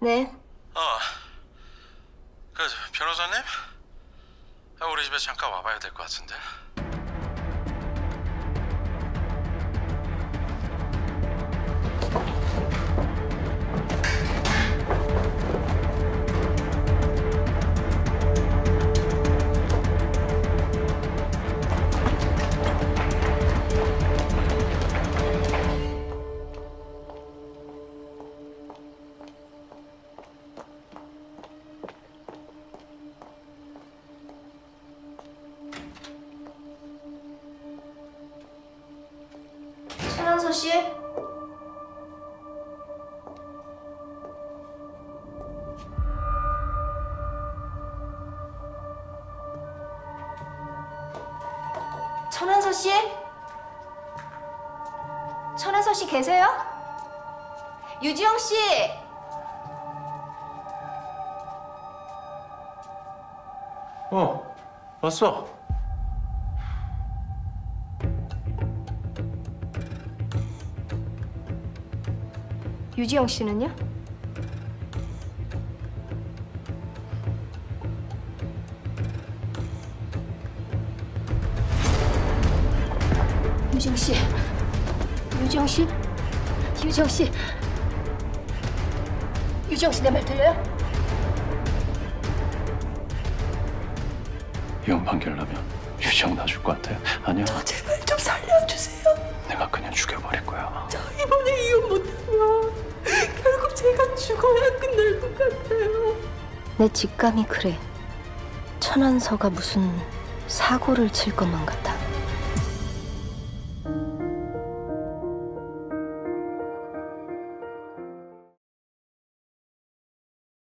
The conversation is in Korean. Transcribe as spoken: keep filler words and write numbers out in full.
네. 어, 그 변호사님? 아, 우리 집에 잠깐 와봐야 될 것 같은데. 천한서 씨? 천한서 씨? 천한서 씨 계세요? 유지영 씨! 어, 왔어. 유지영 씨는요? 유지영 씨, 유지영 씨, 유지영 씨, 유지영 씨 내 말 들려요? 이혼 판결 나면 유지영 놔줄 것 같아? 아니야. 저 제발 좀 살려주세요. 내가 그냥 죽여버릴 거야. 저 이번에 이혼 못하면 결국 제가 죽어야 끝날 것 같아요. 내 직감이 그래. 천한서가 무슨 사고를 칠 것만 같아.